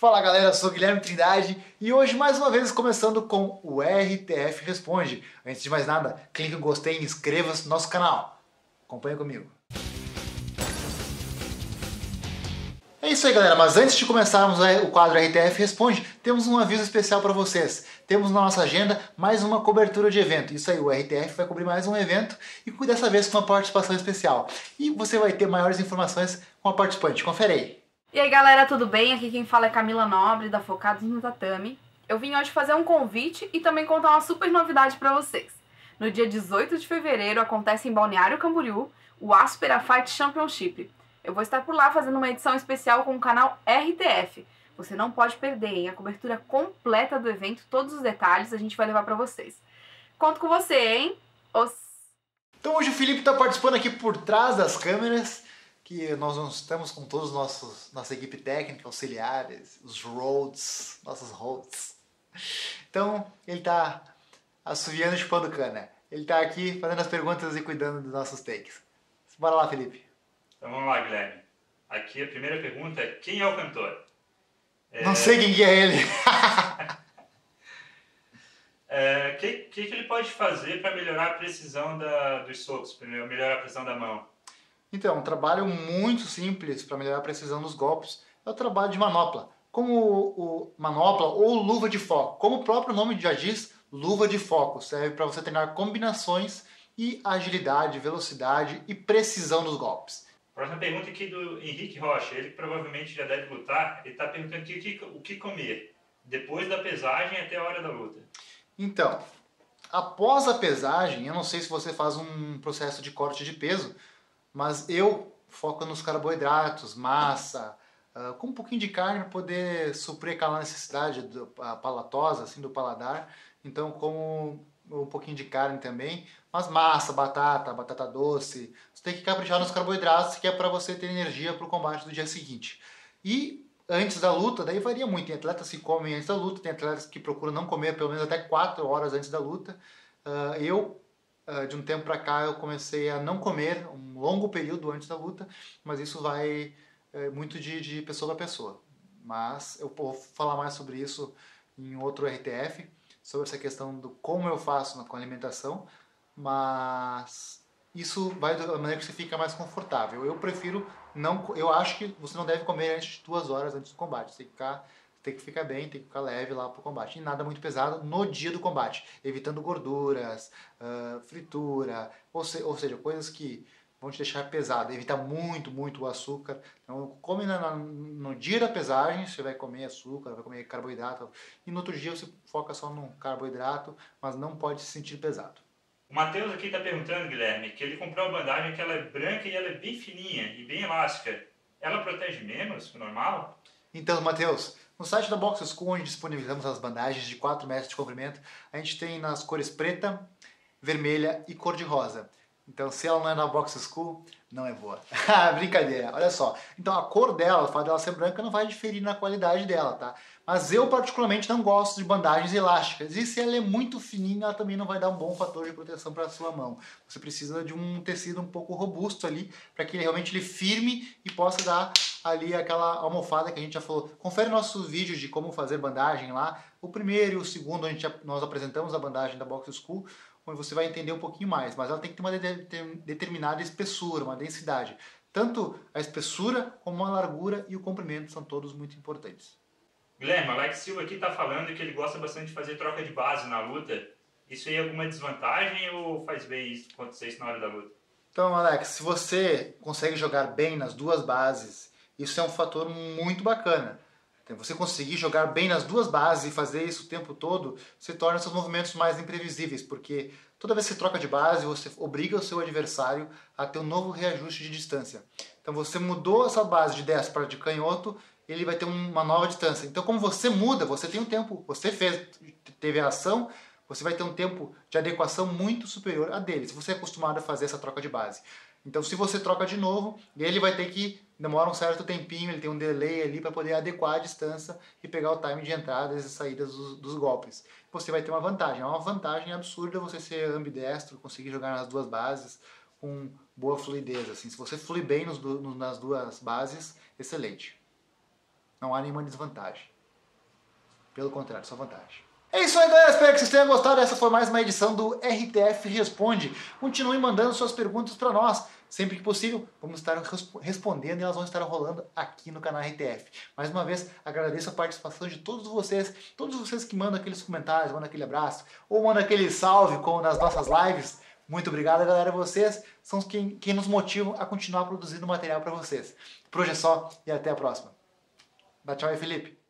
Fala galera, eu sou o Guilherme Trindade e hoje mais uma vez começando com o RTF Responde. Antes de mais nada, clique no gostei e inscreva-se no nosso canal. Acompanha comigo. É isso aí galera, mas antes de começarmos o quadro RTF Responde, temos um aviso especial para vocês. Temos na nossa agenda mais uma cobertura de evento. Isso aí, o RTF vai cobrir mais um evento e dessa vez com uma participação especial. E você vai ter maiores informações com a participante. Confere aí. E aí galera, tudo bem? Aqui quem fala é Camila Nobre, da Focados no Tatame. Eu vim hoje fazer um convite e também contar uma super novidade para vocês. No dia 18 de fevereiro acontece em Balneário Camboriú o Aspera Fight Championship. Eu vou estar por lá fazendo uma edição especial com o canal RTF. Você não pode perder, hein? A cobertura completa do evento, todos os detalhes a gente vai levar para vocês. Conto com você, hein? Então hoje o Felipe está participando aqui por trás das câmeras, que nós não estamos com todos nossa equipe técnica, auxiliares, os roads, nossos roads. Então ele está assoviando e chupando cana. Ele está aqui fazendo as perguntas e cuidando dos nossos takes. Bora lá, Felipe. Então vamos lá, Guilherme. Aqui a primeira pergunta é: quem é o cantor? Não sei quem que é ele. O que ele pode fazer para melhorar a precisão dos socos, para melhorar a precisão da mão? Então, um trabalho muito simples para melhorar a precisão dos golpes é o trabalho de manopla. Como o manopla ou luva de foco. Como o próprio nome já diz, luva de foco. Serve para você treinar combinações e agilidade, velocidade e precisão dos golpes. Próxima pergunta aqui do Henrique Rocha. Ele provavelmente já deve lutar. Ele está perguntando o que comer depois da pesagem até a hora da luta. Então, após a pesagem, eu não sei se você faz um processo de corte de peso, mas eu foco nos carboidratos, massa, com um pouquinho de carne para poder suprir aquela necessidade palatosa, assim, do paladar. Então, como um pouquinho de carne também, mas massa, batata doce. Você tem que caprichar nos carboidratos, que é para você ter energia para o combate do dia seguinte. E antes da luta, daí varia muito. Tem atletas que comem antes da luta, tem atletas que procuram não comer pelo menos até 4 horas antes da luta. De um tempo para cá, eu comecei a não comer um longo período antes da luta, mas isso vai muito de pessoa para pessoa. Mas eu vou falar mais sobre isso em outro RTF, sobre essa questão do como eu faço com a alimentação, mas isso vai da maneira que você fica mais confortável. Eu prefiro não, eu acho que você não deve comer antes de 2 horas antes do combate. Você tem que ficar bem, tem que ficar leve lá pro combate. E nada muito pesado no dia do combate, evitando gorduras, fritura, ou seja, coisas que vão te deixar pesado. Evitar muito o açúcar. Então, come no dia da pesagem, você vai comer açúcar, vai comer carboidrato. E no outro dia você foca só no carboidrato, mas não pode se sentir pesado. O Matheus aqui está perguntando, Guilherme, que ele comprou uma bandagem que ela é branca e ela é bem fininha e bem elástica. Ela protege menos que o normal? Então, Matheus, no site da Box School, onde disponibilizamos as bandagens de 4 metros de comprimento, a gente tem nas cores preta, vermelha e cor-de-rosa. Então, se ela não é na Box School, não é boa. Brincadeira, olha só. Então, a cor dela, o fato dela ser branca, não vai diferir na qualidade dela, tá? Mas eu, particularmente, não gosto de bandagens elásticas. E se ela é muito fininha, ela também não vai dar um bom fator de proteção para a sua mão. Você precisa de um tecido um pouco robusto ali, para que ele realmente firme e possa dar ali aquela almofada que a gente já falou. Confere nossos vídeos de como fazer bandagem lá. O primeiro e o segundo, nós apresentamos a bandagem da Box School, onde você vai entender um pouquinho mais, mas ela tem que ter uma determinada espessura, uma densidade. Tanto a espessura como a largura e o comprimento são todos muito importantes. Guilherme, o Alex Silva aqui está falando que ele gosta bastante de fazer troca de base na luta. Isso aí é alguma desvantagem ou faz bem isso acontecer isso na hora da luta? Então, Alex, se você consegue jogar bem nas duas bases, isso é um fator muito bacana. Você conseguir jogar bem nas duas bases e fazer isso o tempo todo, se torna seus movimentos mais imprevisíveis, porque toda vez que você troca de base, você obriga o seu adversário a ter um novo reajuste de distância. Então você mudou essa base de destro para de canhoto, ele vai ter uma nova distância. Então como você muda, você tem um tempo, teve a ação, você vai ter um tempo de adequação muito superior a dele, se você é acostumado a fazer essa troca de base. Então se você troca de novo, ele vai ter que demora um certo tempinho, ele tem um delay ali para poder adequar a distância e pegar o time de entradas e saídas dos golpes. Você vai ter uma vantagem, é uma vantagem absurda você ser ambidestro, conseguir jogar nas duas bases com boa fluidez. Assim. Se você flui bem nas duas bases, excelente. Não há nenhuma desvantagem. Pelo contrário, só vantagem. É isso aí, galera. Espero que vocês tenham gostado. Essa foi mais uma edição do RTF Responde. Continuem mandando suas perguntas para nós. Sempre que possível, vamos estar respondendo e elas vão estar rolando aqui no canal RTF. Mais uma vez, agradeço a participação de todos vocês que mandam aqueles comentários, mandam aquele abraço, ou mandam aquele salve como nas nossas lives. Muito obrigado, galera. Vocês são quem nos motivam a continuar produzindo material para vocês. Por hoje é só e até a próxima. Dá tchau aí, Felipe.